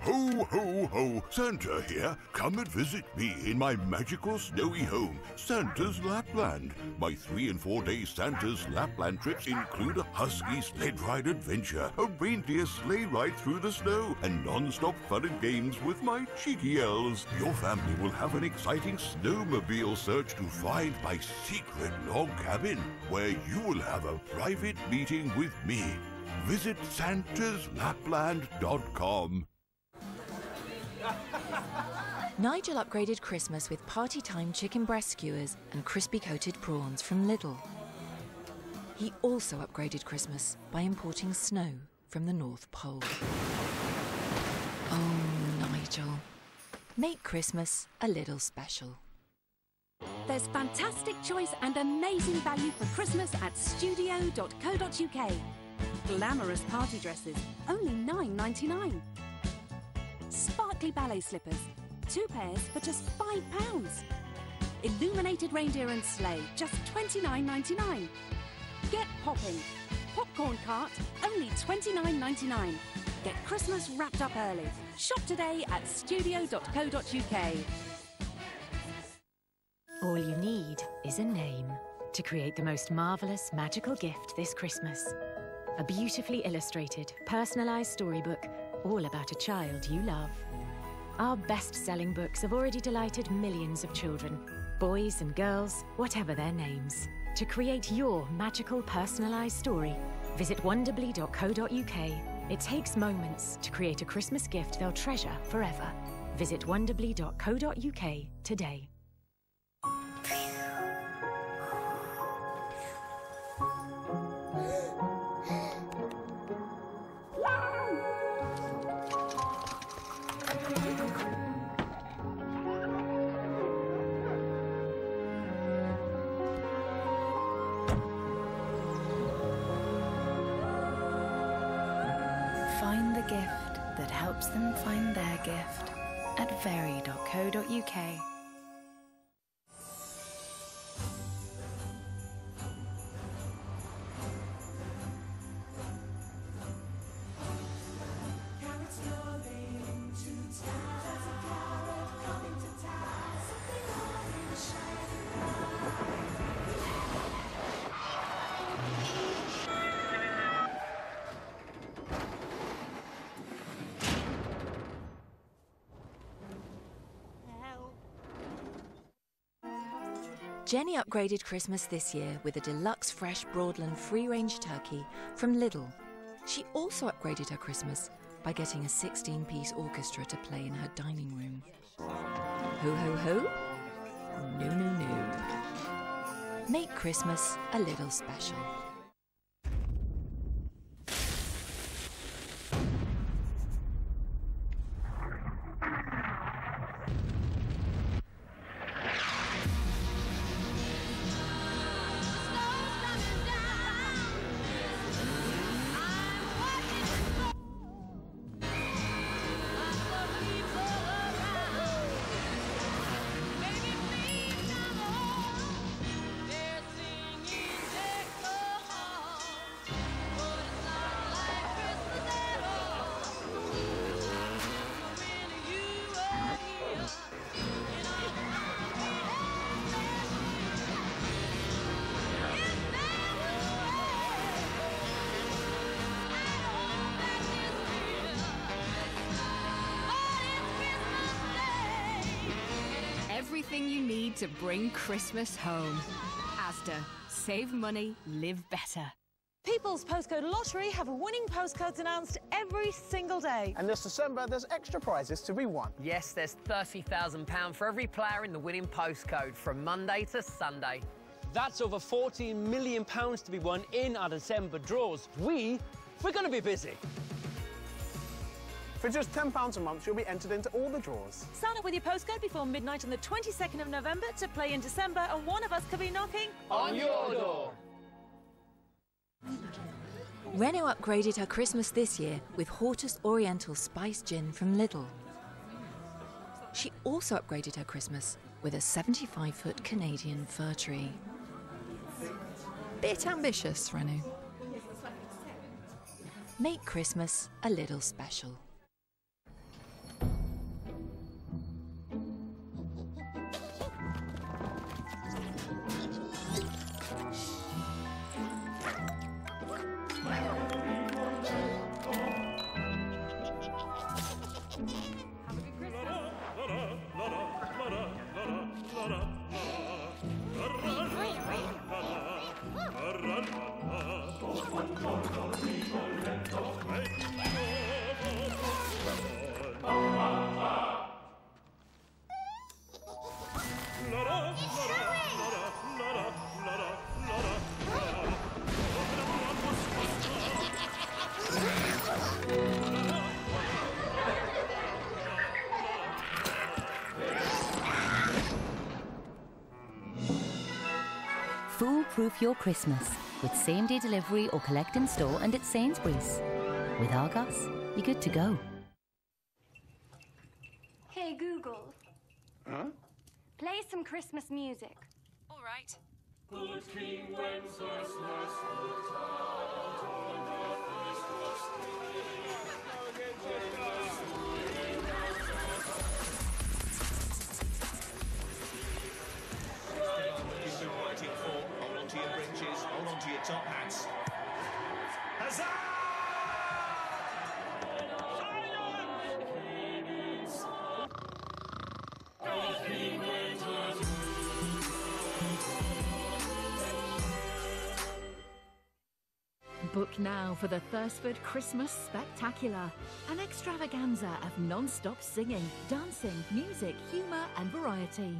Ho, ho, ho! Santa here. Come and visit me in my magical snowy home, Santa's Lapland. My 3 and 4 day Santa's Lapland trips include a husky sled ride adventure, a reindeer sleigh ride through the snow, and non-stop fun and games with my cheeky elves. Your family will have an exciting snowmobile search to find my secret log cabin, where you will have a private meeting with me. Visit santaslapland.com. Nigel upgraded Christmas with party-time chicken breast skewers and crispy coated prawns from Lidl. He also upgraded Christmas by importing snow from the North Pole. Oh, Nigel. Make Christmas a little special. There's fantastic choice and amazing value for Christmas at studio.co.uk. Glamorous party dresses, only £9.99. Sparkly ballet slippers, 2 pairs for just £5. Illuminated reindeer and sleigh, just £29.99. Get popping. Popcorn cart, only £29.99. Get Christmas wrapped up early. Shop today at studio.co.uk. All you need is a name to create the most marvellous magical gift this Christmas. A beautifully illustrated, personalised storybook all about a child you love. Our best-selling books have already delighted millions of children, boys and girls, whatever their names. To create your magical personalised story, visit wonderbly.co.uk. It takes moments to create a Christmas gift they'll treasure forever. Visit wonderbly.co.uk today. Find the gift that helps them find their gift at very.co.uk. Jenny upgraded Christmas this year with a deluxe fresh Broadland free-range turkey from Lidl. She also upgraded her Christmas by getting a 16-piece orchestra to play in her dining room. Ho, ho, ho? No, no, no. Make Christmas a little special. Everything you need to bring Christmas home. Asda. Save money, live better. People's Postcode Lottery have winning postcodes announced every single day. And this December, there's extra prizes to be won. Yes, there's £30,000 for every player in the winning postcode from Monday to Sunday. That's over £14 million to be won in our December draws. We're going to be busy. For just £10 a month, you'll be entered into all the draws. Sign up with your postcode before midnight on the 22nd of November to play in December, and one of us could be knocking on your door. Renault upgraded her Christmas this year with Hortus Oriental Spice Gin from Lidl. She also upgraded her Christmas with a 75-foot Canadian fir tree. Bit ambitious, Renault. Make Christmas a little special. Have a good Christmas. Foolproof your Christmas with same-day delivery or collect in store and at Sainsbury's. With Argos, you're good to go. Hey, Google. Huh? Play some Christmas music. All right. Good King Wenceslas, hold on to your breeches, hold on to your top hats. Huzzah! Book now for the Thursford Christmas Spectacular. An extravaganza of non-stop singing, dancing, music, humour and variety.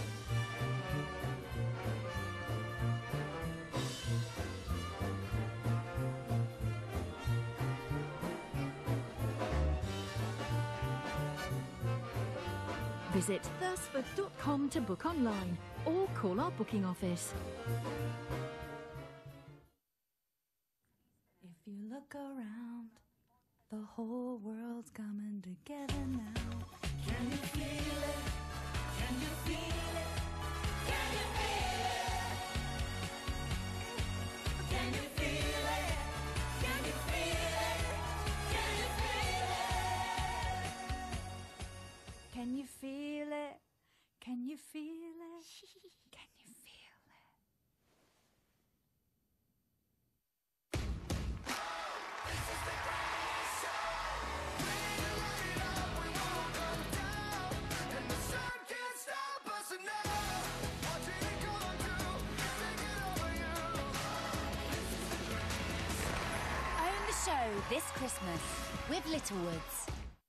Visit thursford.com to book online or call our booking office. If you look around, the whole world's coming together now. Can you feel it? Can you feel it? Can you feel it? Can you feel it? Can you feel it? Can you feel it? Can you feel it? Can you feel it? Can you feel it? Own the show this Christmas with Littlewoods.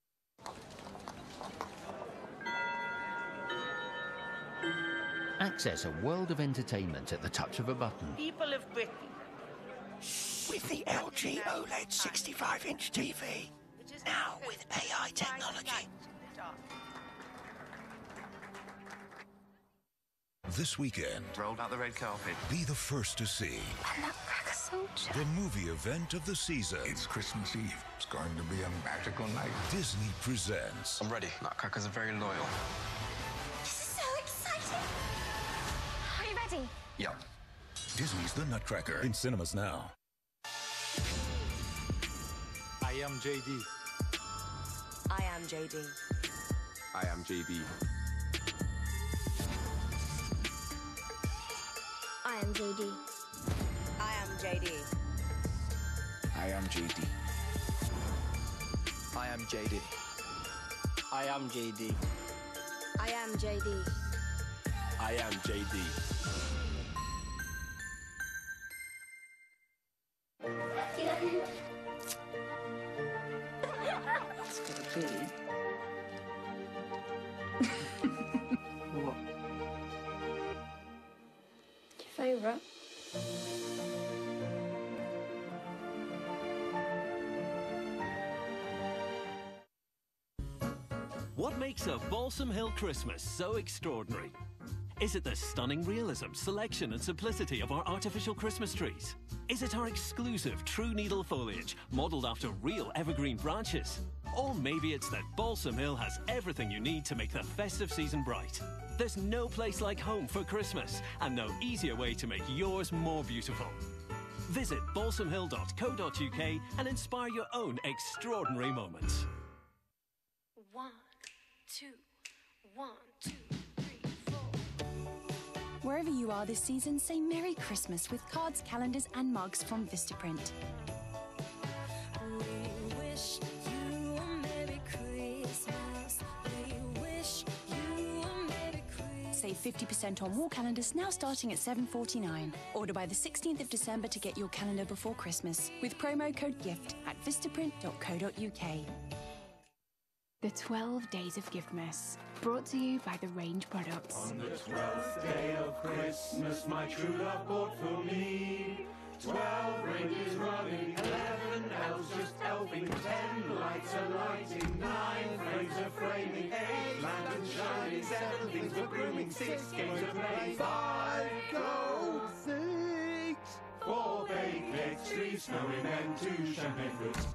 Access a world of entertainment at the touch of a button. People of Britain. With the LG OLED 65-inch TV. Now with AI technology. This weekend, rolled out the red carpet. Be the first to see Nutcracker Soldier. the movie event of the season. It's Christmas Eve. It's going to be a magical night. Disney presents. I'm ready. Nutcrackers are very loyal. This is so exciting. Are you ready? Yep. Disney's The Nutcracker in cinemas now. I am JD. I am JD. I am JD. I am JD. I am JD. I am JD. I am JD. I am JD. I am JD. I am JD. It's gonna be. What? Your favourite? What makes a Balsam Hill Christmas so extraordinary? Is it the stunning realism, selection and simplicity of our artificial Christmas trees? Is it our exclusive true needle foliage, modelled after real evergreen branches? Or maybe it's that Balsam Hill has everything you need to make the festive season bright. There's no place like home for Christmas, and no easier way to make yours more beautiful. Visit balsamhill.co.uk and inspire your own extraordinary moments. 1, 2, 1, 2, 3, 4. Wherever you are this season, say Merry Christmas with cards, calendars and mugs from Vistaprint. We wish you a Merry Christmas. Save 50% on wall calendars now starting at $7.49. Order by the 16th of December to get your calendar before Christmas with promo code GIFT at vistaprint.co.uk. The 12 Days of Giftmas, brought to you by the Range Products. On the 12th day of Christmas, my true love bought for me 12 reindeers running, 11 elves just elfing, 10 lights are lighting, 9 frames are framing, 8 lanterns shining, 7 things for grooming, 6 games to play, 5 gold, 6 4 baked eggs, 3 snowy men, 2 champagne fruits,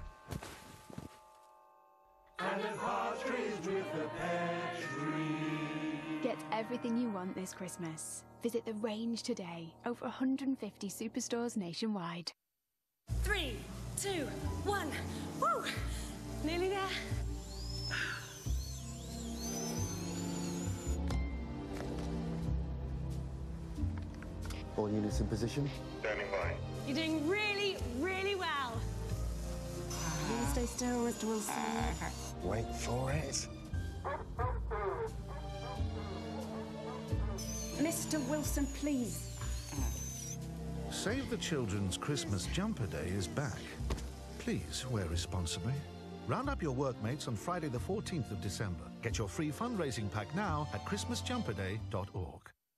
and a partridge with a pear tree. Get everything you want this Christmas. Visit The Range today. Over 150 superstores nationwide. 3, 2, 1. Woo! Nearly there. All units in position. Standing by. You're doing really, really well. Please stay still, Mr. Wilson. Wait for it. Mr. Wilson, please. Save the Children's Christmas Jumper Day is back. Please wear responsibly. Round up your workmates on Friday the 14th of December. Get your free fundraising pack now at christmasjumperday.org.